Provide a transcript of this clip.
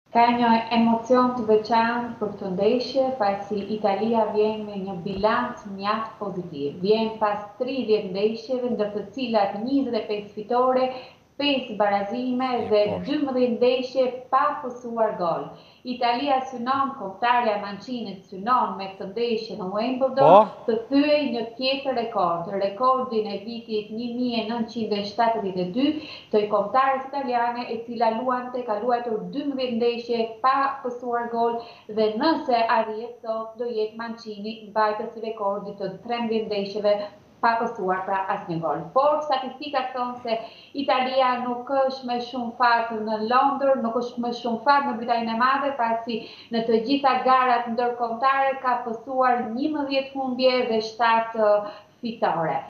Ka një emocion të veçantë për të ndeshje, pasi Italia vjen me një bilanc mjaft pozitiv. Vjen pas 30 ndeshjeve, ndër të cilat 25 fitore, 5 barazime dhe Poshtë. 12 ndeshje pa pësuar gol. Italia synon, kombëtarja e Manchinit synon me këtë ndeshje në Po, Wimbledon të thyej një tjetër rekord, rekordin e vitit 1972 të kombëtares italiane e cila luante ka luajtur 12 ndeshje pa pësuar gol dhe nëse arrihet sot do jetë Mancini mbajtës i rekordit të 13 ndeshjeve pa pësuar pra asnjë gol. Por statistikat thonë se Italia nuk është me shumë fat në Londër, nuk është me shumë fat në Britaninë e Madhe, pasi në të gjitha garat ndërkombëtare ka pësuar 11 humbje dhe 7 fitore.